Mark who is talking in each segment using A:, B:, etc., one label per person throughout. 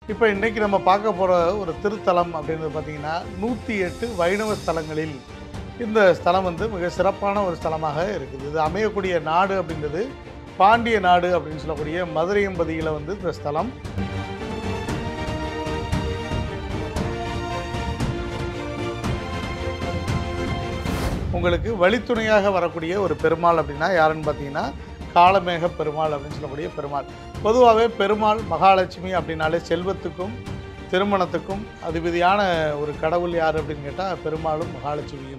A: இப்போ இன்றைக்கி நம்ம பார்க்க போகிற ஒரு திருத்தலம் அப்படின்றது பார்த்திங்கன்னா 108 வைணவ ஸ்தலங்களில் இந்த ஸ்தலம் வந்து மிக சிறப்பான ஒரு ஸ்தலமாக இருக்குது. இது அமையக்கூடிய நாடு அப்படின்றது பாண்டிய நாடு அப்படின்னு சொல்லக்கூடிய மதுரையம்பதியில் வந்து இந்த ஸ்தலம். உங்களுக்கு வழித்துணையாக வரக்கூடிய ஒரு பெருமாள் அப்படின்னா யாருன்னு பார்த்தீங்கன்னா காளமேக பெருமாள் அப்படின்னு சொல்லக்கூடிய பெருமாள். பொதுவாகவே பெருமாள் மகாலட்சுமி அப்படின்னாலே செல்வத்துக்கும் திருமணத்துக்கும் அதிபதியான ஒரு கடவுள் யார் அப்படின்னு கேட்டால் பெருமாளும் மகாலட்சுமியும்.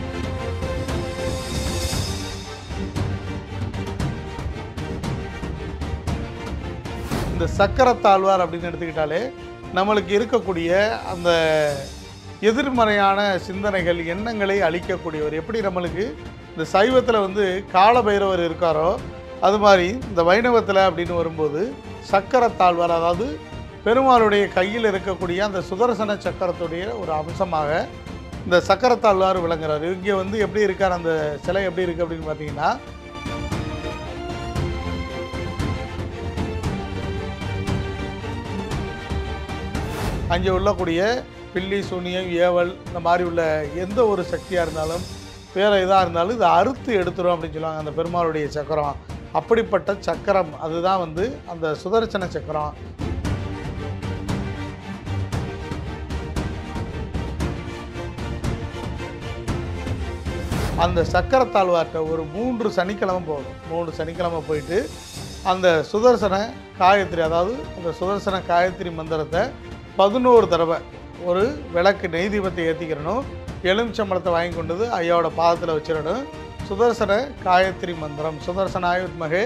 A: இந்த சக்கரத்தாழ்வார் அப்படின்னு எடுத்துக்கிட்டாலே நம்மளுக்கு இருக்கக்கூடிய அந்த எதிர்மறையான சிந்தனைகள் எண்ணங்களை அழிக்கக்கூடியவர். எப்படி நம்மளுக்கு இந்த சைவத்தில் வந்து காலபைரவர் இருக்காரோ அது மாதிரி இந்த வைணவத்தில் அப்படின்னு வரும்போது சக்கரத்தாழ்வார், அதாவது பெருமாளுடைய கையில் இருக்கக்கூடிய அந்த சுதர்சன சக்கரத்துடைய ஒரு அம்சமாக இந்த சக்கரத்தாழ்வார் விளங்குறார். இங்கே வந்து எப்படி இருக்கார், அந்த சிலை எப்படி இருக்குது அப்படின்னு பார்த்தீங்கன்னா அங்கே உள்ளக்கூடிய பில்லி சூனியம் ஏவல் இந்த மாதிரி உள்ள எந்த ஒரு சக்தியாக இருந்தாலும் வேறு இதாக இருந்தாலும் இதை அறுத்து எடுத்துரும் அப்படின்னு சொல்லுவாங்க அந்த பெருமாளுடைய சக்கரம். அப்படிப்பட்ட சக்கரம் அதுதான் வந்து அந்த சுதர்சன சக்கரம். அந்த சக்கரத்தாழ்வார்கிட்ட ஒரு 3 சனிக்கிழமை போகணும். 3 சனிக்கிழமை போயிட்டு அந்த சுதர்சன காயத்ரி, அதாவது அந்த சுதர்சன காயத்ரி மந்திரத்தை 11 தடவை ஒரு விளக்கு நெய் தீபத்தை ஏற்றிக்கிறணும். எலுமிச்சம்பழத்தை வாங்கி கொண்டது ஐயாவோட பாதத்தில் வச்சிடணும். சுதர்சன காயத்ரி மந்திரம் சுதர்சனாய வித்மகே.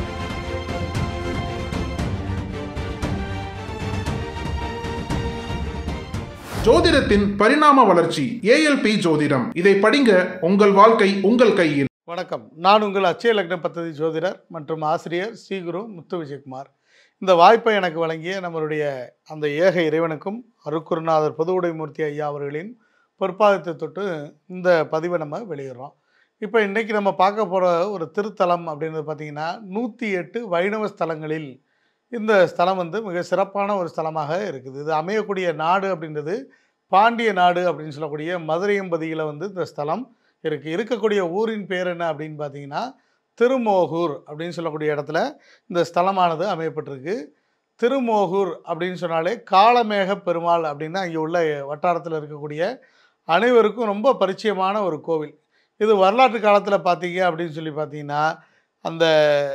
B: ஜோதிடத்தின் பரிணாம வளர்ச்சி ALP ஜோதிடம். இதை படிங்க, உங்கள் வாழ்க்கை உங்கள் கையில்.
A: வணக்கம், நான் உங்கள் அச்சய லக்ன பத்ததி ஜோதிடர் மற்றும் ஆசிரியர் ஸ்ரீகுரு முத்து விஜயகுமார். இந்த வாய்ப்பை எனக்கு வழங்கிய நம்மளுடைய அந்த ஏக இறைவனுக்கும் அருக்குருநாதர் பொதுவுடைமூர்த்தி ஐயா அவர்களின் பொற்பாதத்தை தொட்டு இந்த பதிவை நம்ம வெளியிடுறோம். இப்போ இன்றைக்கி நம்ம பார்க்க போகிற ஒரு திருத்தலம் அப்படின்றது பார்த்திங்கன்னா 108 வைணவ ஸ்தலங்களில் இந்த ஸ்தலம் வந்து மிக சிறப்பான ஒரு ஸ்தலமாக இருக்குது. இது அமையக்கூடிய நாடு அப்படின்றது பாண்டிய நாடு அப்படின்னு சொல்லக்கூடிய மதுரையம்பதியில் வந்து இந்த ஸ்தலம் இருக்குது. இருக்கக்கூடிய ஊரின் பேர் என்ன அப்படின்னு பார்த்தீங்கன்னா திருமோகூர் அப்படின்னு சொல்லக்கூடிய இடத்துல இந்த ஸ்தலமானது அமையப்பட்டிருக்கு. திருமோகூர் அப்படின்னு சொன்னாலே காளமேக பெருமாள் அப்படின்னு அங்கே உள்ள வட்டாரத்தில் இருக்கக்கூடிய அனைவருக்கும் ரொம்ப பரிச்சயமான ஒரு கோவில். இது வரலாற்று காலத்தில் பார்த்தீங்க அப்படின்னு சொல்லி பார்த்தீங்கன்னா அந்த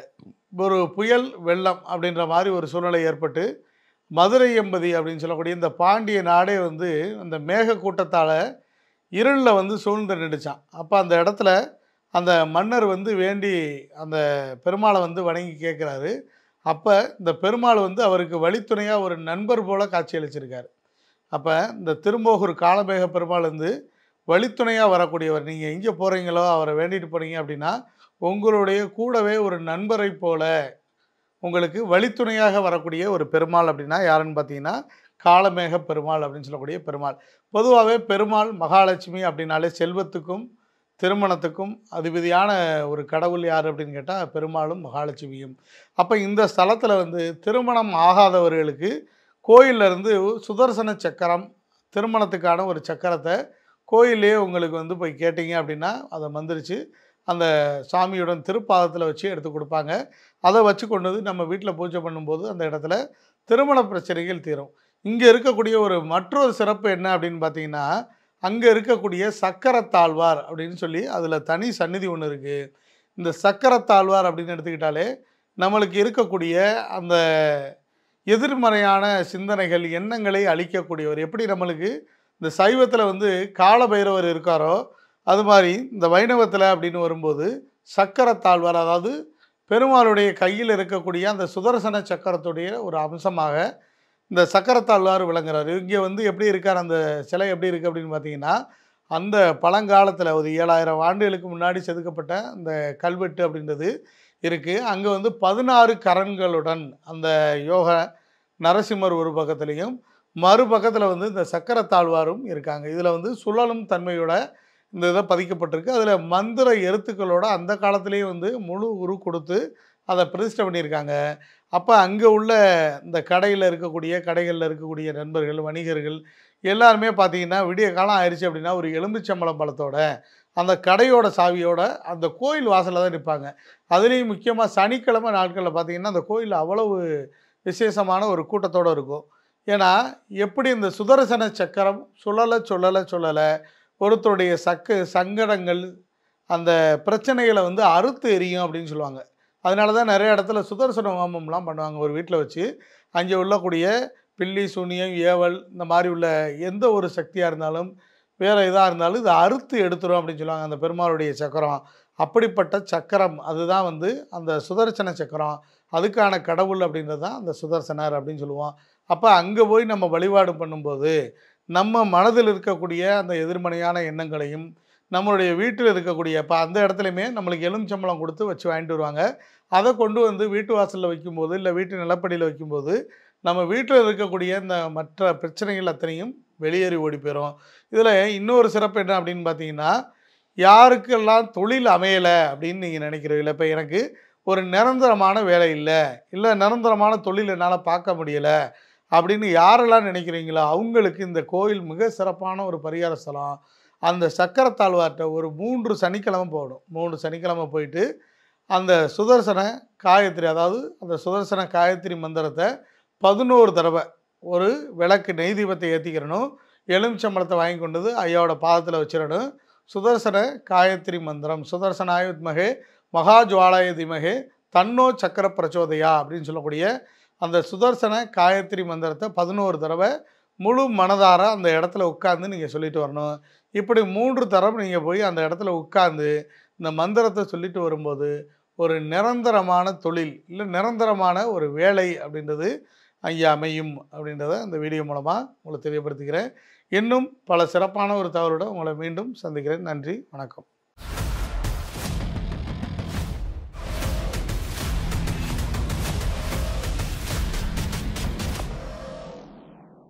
A: ஒரு புயல் வெள்ளம் அப்படின்ற மாதிரி ஒரு சூழ்நிலை ஏற்பட்டு மதுரையம்பதி அப்படின்னு சொல்லக்கூடிய இந்த பாண்டிய நாடே வந்து அந்த மேக கூட்டத்தால் இருளில் வந்து சூழ்ந்து நின்றுச்சான். அப்போ அந்த இடத்துல அந்த மன்னர் வந்து வேண்டி அந்த பெருமாளை வந்து வணங்கி கேட்குறாரு. அப்போ இந்த பெருமாள் வந்து அவருக்கு வழித்துணையாக ஒரு நண்பர் போல் காட்சியளிச்சிருக்கார். அப்போ இந்த திருமோகூர் காளமேக பெருமாள் வந்து வழித்துணையாக வரக்கூடியவர். நீங்கள் எங்கே போகிறீங்களோ அவரை வேண்டிட்டு போகிறீங்க அப்படின்னா உங்களுடைய கூடவே ஒரு நண்பரை போல உங்களுக்கு வழித்துணையாக வரக்கூடிய ஒரு பெருமாள் அப்படின்னா யாருன்னு பார்த்தீங்கன்னா காளமேக பெருமாள் அப்படின்னு சொல்லக்கூடிய பெருமாள். பொதுவாகவே பெருமாள் மகாலட்சுமி அப்படின்னாலே செல்வத்துக்கும் திருமணத்துக்கும் அதிபதியான ஒரு கடவுள் யார் அப்படின்னு கேட்டால் பெருமாளும் மகாலட்சுமியும். அப்போ இந்த ஸ்தலத்தில் வந்து திருமணம் ஆகாதவர்களுக்கு கோயிலிருந்து சுதர்சன சக்கரம், திருமணத்துக்கான ஒரு சக்கரத்தை கோயிலே உங்களுக்கு வந்து போய் கேட்டிங்க அப்படின்னா அதை மந்திரிச்சு அந்த சாமியுடன் திருப்பாதத்தில் வச்சு எடுத்து கொடுப்பாங்க. அதை வச்சு கொண்டு வந்து நம்ம வீட்டில் பூஜை பண்ணும்போது அந்த இடத்துல திருமண பிரச்சனைகள் தீரும். இங்கே இருக்கக்கூடிய ஒரு மற்றொரு சிறப்பு என்ன அப்படின்னு பார்த்தீங்கன்னா அங்கே இருக்கக்கூடிய சக்கரத்தாழ்வார் அப்படின்னு சொல்லி அதில் தனி சந்நிதி ஒன்று இருக்குது. இந்த சக்கரத்தாழ்வார் அப்படின்னு எடுத்துக்கிட்டாலே நம்மளுக்கு இருக்கக்கூடிய அந்த எதிர்மறையான சிந்தனைகள் எண்ணங்களை அழிக்கக்கூடியவர். எப்படி நம்மளுக்கு இந்த சைவத்தில் வந்து காலபைரவர் இருக்காரோ அது மாதிரி இந்த வைணவத்தில் அப்படின்னு வரும்போது சக்கரத்தாழ்வார், அதாவது பெருமாளுடைய கையில் இருக்கக்கூடிய அந்த சுதர்சன சக்கரத்துடைய ஒரு அம்சமாக இந்த சக்கரத்தாழ்வார் விளங்குறார். இங்கே வந்து எப்படி இருக்கார், அந்த சிலை எப்படி இருக்குது அப்படின்னு பார்த்தீங்கன்னா அந்த பழங்காலத்தில் ஒரு 7000 ஆண்டுகளுக்கு முன்னாடி செதுக்கப்பட்ட அந்த கல்வெட்டு அப்படின்றது இருக்குது. அங்கே வந்து 16 கரன்களுடன் அந்த யோக நரசிம்மர் ஒரு பக்கத்துலேயும் மறுபக்கத்தில் வந்து இந்த சக்கரத்தாழ்வாரும் இருக்காங்க. இதில் வந்து சுழலும் தன்மையோட இந்த இதை பதிக்கப்பட்டிருக்கு. அதில் மந்திர எழுத்துக்களோட அந்த காலத்திலேயே வந்து முழு உரு கொடுத்து அதை பிரதிஷ்டை பண்ணியிருக்காங்க. அப்போ அங்கே உள்ள இந்த கடைகளில் இருக்கக்கூடிய நண்பர்கள், வணிகர்கள் எல்லாருமே பார்த்தீங்கன்னா, விடிய காலம் ஆயிடுச்சு அப்படின்னா, ஒரு எலுமிச்சம்பழம் பழத்தோட, அந்த கடையோட சாவியோட அந்த கோயில் வாசல்ல தான் நிப்பாங்க. அதுலேயும் முக்கியமா சனிக்கிழமை நாட்கள்ல பார்த்தீங்கன்னா, அந்த கோயில் அவ்வளவு விசேஷமான ஒரு கூட்டத்தோட இருக்கும். ஏன்னா, எப்படி இந்த சுதர்சன சக்கரம் சுழல ஒருத்தருடைய சங்கடங்கள், அந்த பிரச்சனைகள வந்து அறுத்து எறியும் அப்படின்னு சொல்லுவாங்க. அதனால தான் நெறைய இடத்துல சுதர்சன ஹோமம்லாம் பண்ணுவாங்க ஒரு வீட்ல வச்சு. அங்கே உள்ளக்கூடிய பில்லி, சூனியம், ஏவல் இந்த மாரி உள்ள எந்த ஒரு சக்தியா இருந்தாலும், வேற எதா இருந்தாலும் இத அறுத்து எடுத்துரும் அப்படின்னு சொல்லுவாங்க. அந்த பெருமாளுடைய சக்கரம். அப்படிப்பட்ட சக்கரம் அதுதான் வந்து அந்த சுதர்சன சக்கரம். அதுக்கான கடவுள் அப்படின்றது தான் அந்த சுதர்சனர் அப்படின்னு சொல்லுவோம். அப்ப அங்க போய் நம்ம வழிபாடு பண்ணும்போது, நம்ம மனதில் இருக்கக்கூடிய அந்த எதிர்மறையான எண்ணங்களையும், நம்மளுடைய வீட்டில் இருக்கக்கூடிய இப்ப அந்த இடத்துலயுமே நம்மளுக்கு எலுமிச்சம்பழம் குடுத்து வச்சு வாங்கிட்டு வருவாங்க. அத கொண்டு வந்து வீட்டு வாசல்ல வைக்கும்போது, இல்ல வீட்டு நிலப்படியில வைக்கும்போது, நம்ம வீட்ல இருக்கக்கூடிய இந்த மற்ற பிரச்சனைகள் அத்தனையும் வெளியேறி ஓடி போயிரும். இதுல இன்னொரு சிறப்பு என்ன அப்படின்னு பார்த்தீங்கன்னா, யாருக்கெல்லாம் தொழில் அமையல அப்படின்னு நீங்க நினைக்கிறீங்களோ, இப்ப எனக்கு ஒரு நிரந்தரமான வேலை இல்ல, இல்ல நிரந்தரமான தொழில் என்னால பார்க்க முடியல அப்படின்னு யாரெல்லாம் நினைக்கிறீங்களோ, அவங்களுக்கு இந்த கோயில் மிக சிறப்பான ஒரு பரிகார ஸ்தலம். அந்த சக்கரத்தாழ்வார்ட்ட ஒரு 3 சனிக்கிழமை போகணும். 3 சனிக்கிழமை போயிட்டு, அந்த சுதர்சன காயத்ரி அதாவது அந்த சுதர்சன காயத்ரி மந்திரத்த 11 தடவ ஒரு விளக்கு நெய் தீபத்த ஏத்திக்கிறணும். எலுமிச்சம்பழத்த வாங்கி கொண்டு வந்து ஐயாவோட பாதத்தில வச்சிரணும். சுதர்சன காயத்ரி மந்திரம் சுதர்சனாய வித்மகே மகாஜ்வாலாய தீமகே தன்னோ சக்கர பிரச்சோதயா அப்படின்னு சொல்லக்கூடிய அந்த சுதர்சன காயத்ரி மந்திரத்த 11 தடவ முழு மனதார அந்த இடத்துல உட்கார்ந்து நீங்க சொல்லிட்டு வரணும். இப்படி 3 தடவ நீங்க போய் அந்த இடத்துல உட்கார்ந்து இந்த மந்திரத்த சொல்லிட்டு வரும்போது, ஒரு நிரந்தரமான தொழில், இல்ல நிரந்தரமான ஒரு வேலை அப்படின்றது அங்கே அமையும் அப்படின்றத இந்த வீடியோ மூலமா உங்களுக்கு தெரியப்படுத்திக்கிறேன். இன்னும் பல சிறப்பான ஒரு தகவலுடன் உங்களை மீண்டும் சந்திக்கிறேன். நன்றி, வணக்கம்.